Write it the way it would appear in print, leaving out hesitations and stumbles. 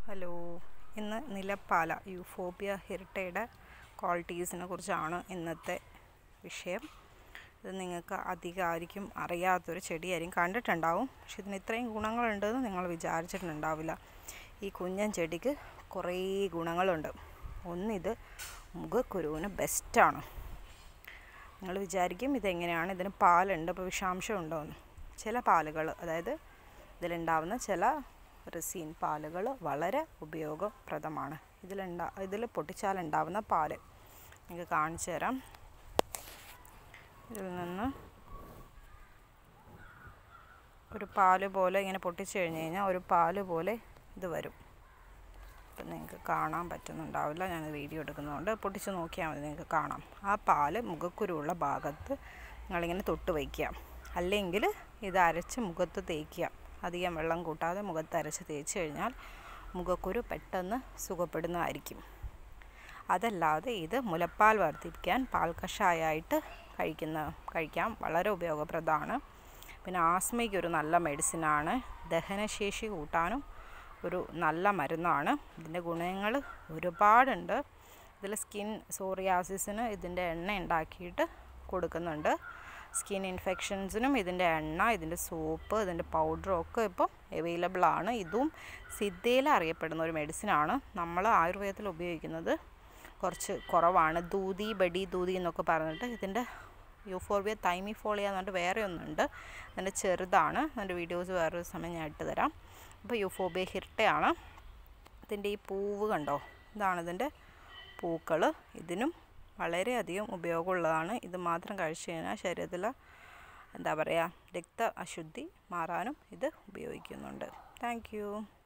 Hello, ഇന്ന് നിലപ്പാല യൂഫോബിയ ഹിർട്ടയുടെ ക്വാളിറ്റീസിനെ കുറിച്ചാണ് ഇന്നത്തെ വിഷയം. ഇത് നിങ്ങൾക്ക് അധികമായിരിക്കും അറിയാത്തൊരു ചെടിയായിരിക്കും, കണ്ടിട്ടുണ്ടാവും. പക്ഷെ ഇതിന് ഇത്രയും ഗുണങ്ങളുണ്ടെന്ന് നിങ്ങൾ വിചാരിച്ചിട്ടുണ്ടാവില്ല. ഈ കുഞ്ഞൻ ചെടിക്ക് കുറേ ഗുണങ്ങളുണ്ട്. ഒന്നിത് മുഖക്കുരുവിന് ബെസ്റ്റാണ്. നിങ്ങൾ വിചാരിക്കും ഇതെങ്ങനെയാണ്, ഇതിന് പാലുണ്ട്, അപ്പോൾ വിഷാംശം ഉണ്ടോയെന്ന്. ചില പാലുകൾ, അതായത് ഇതിലുണ്ടാവുന്ന ചില റെസിൻ പാലുകൾ വളരെ ഉപയോഗപ്രദമാണ്. ഇതിൽ പൊട്ടിച്ചാലുണ്ടാവുന്ന പാല് നിങ്ങൾക്ക് കാണിച്ചു തരാം. ഇതിൽ നിന്ന് ഒരു പാല് പോലെ ഇങ്ങനെ പൊട്ടിച്ചു കഴിഞ്ഞ് കഴിഞ്ഞാൽ ഒരു പാല് പോലെ ഇത് വരും. അപ്പം നിങ്ങൾക്ക് കാണാൻ പറ്റുന്നുണ്ടാവില്ല, ഞാൻ വീഡിയോ എടുക്കുന്നതുകൊണ്ട്. പൊട്ടിച്ച് നോക്കിയാൽ മതി, നിങ്ങൾക്ക് കാണാം. ആ പാല് മുഖക്കുരുവുള്ള ഭാഗത്ത് നിങ്ങളിങ്ങനെ തൊട്ട് വയ്ക്കുക, അല്ലെങ്കിൽ ഇത് അരച്ച് മുഖത്ത് തേക്കുക. അധികം വെള്ളം കൂട്ടാതെ മുഖത്ത് അരച്ച് തേച്ച് കഴിഞ്ഞാൽ മുഖക്കുരു പെട്ടെന്ന് സുഖപ്പെടുന്നതായിരിക്കും. അതല്ലാതെ ഇത് മുലപ്പാൽ വർദ്ധിപ്പിക്കാൻ പാൽ കഷായമായിട്ട് കഴിക്കാം, വളരെ ഉപയോഗപ്രദമാണ്. പിന്നെ ആസ്മയ്ക്ക് ഒരു നല്ല മെഡിസിനാണ്. ദഹനശേഷി കൂട്ടാനും ഒരു നല്ല മരുന്നാണ്. ഇതിൻ്റെ ഗുണങ്ങൾ ഒരുപാടുണ്ട്. ഇതിൽ സ്കിൻ സോറിയാസിസിന് ഇതിൻ്റെ എണ്ണ ഉണ്ടാക്കിയിട്ട് കൊടുക്കുന്നുണ്ട്. സ്കിൻ ഇൻഫെക്ഷൻസിനും ഇതിൻ്റെ എണ്ണ, ഇതിൻ്റെ സോപ്പ്, ഇതിൻ്റെ പൗഡറും ഒക്കെ ഇപ്പോൾ അവൈലബിൾ ആണ്. ഇതും സിദ്ധയിൽ അറിയപ്പെടുന്ന ഒരു മെഡിസിനാണ്. നമ്മൾ ആയുർവേദത്തിൽ ഉപയോഗിക്കുന്നത് കുറച്ച് കുറവാണ്. ദൂതി ബഡി ദൂതി എന്നൊക്കെ പറഞ്ഞിട്ട് ഇതിൻ്റെ യൂഫോർബിയ തൈമിഫോളിയ എന്ന് പറഞ്ഞിട്ട് വേറെ ഒന്നുണ്ട്. അതിൻ്റെ ചെറുതാണ്. അതിൻ്റെ വീഡിയോസ് വേറൊരു സമയം ഞാൻ ഇട്ട് തരാം. അപ്പോൾ യൂഫോബിയ ഹിർട്ടയാണ്. ഇതിൻ്റെ ഈ പൂവ് കണ്ടോ, ഇതാണ് ഇതിൻ്റെ പൂക്കൾ. ഇതിനും വളരെയധികം ഉപയോഗമുള്ളതാണ്. ഇത് മാത്രം കഴിച്ചു കഴിഞ്ഞാൽ ശരീരത്തിൽ രക്ത അശുദ്ധി മാറാനും ഇത് ഉപയോഗിക്കുന്നുണ്ട്. Thank U.